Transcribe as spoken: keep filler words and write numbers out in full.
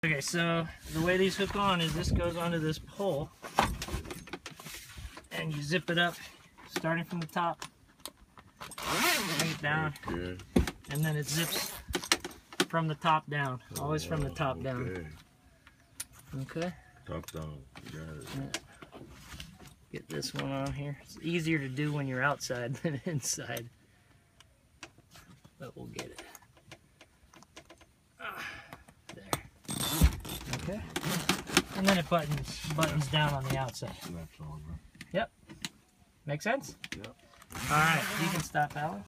Okay, so the way these hook on is this goes onto this pole, and you zip it up, starting from the top, bring it down, Okay. and then it zips from the top down, always from the top okay. down. Okay. Top down. Got it. Yeah. Get this one on here. It's easier to do when you're outside than inside, but we'll get it. Ah, there. Okay. And then it buttons buttons down on the outside. Snaps over. Yep. Make sense? Yep. All right. You can stop, Alan.